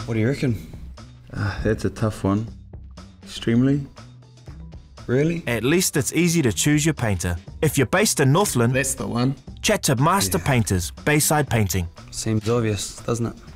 What do you reckon? That's a tough one. Extremely. Really? At least it's easy to choose your painter. If you're based in Northland, That's the one. chat to Master Painters, Bayside Painting. Seems obvious, doesn't it?